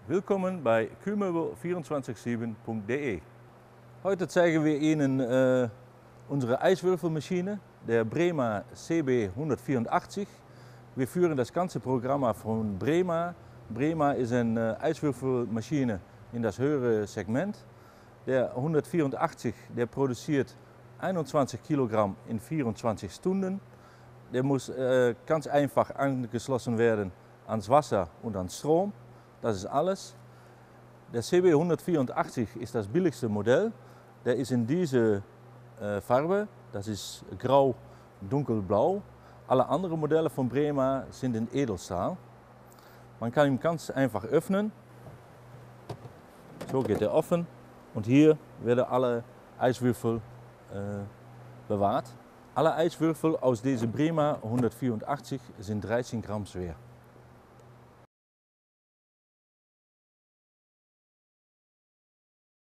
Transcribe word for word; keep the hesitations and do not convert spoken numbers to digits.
Willkommen bei kühlmöbel vierundzwanzig sieben punkt de. Heute zeigen wir Ihnen äh, unsere Eiswürfelmaschine, der Brema C B hundertvierundachtzig. Wir führen das ganze Programm von Brema. Brema ist eine Eiswürfelmaschine in das höhere Segment. Der hundertvierundachtzig der produziert einundzwanzig Kilogramm in vierundzwanzig Stunden. Der muss äh, ganz einfach angeschlossen werden ans Wasser und an Strom. Das ist alles. Der C B hundertvierundachtzig ist das billigste Modell. Der ist in dieser äh, Farbe, das ist grau, dunkelblau. Alle anderen Modelle von Brema sind in Edelstahl. Man kann ihn ganz einfach öffnen. So geht er offen und hier werden alle Eiswürfel äh, bewahrt. Alle Eiswürfel aus dieser Brema hundertvierundachtzig sind dreizehn Gramm schwer.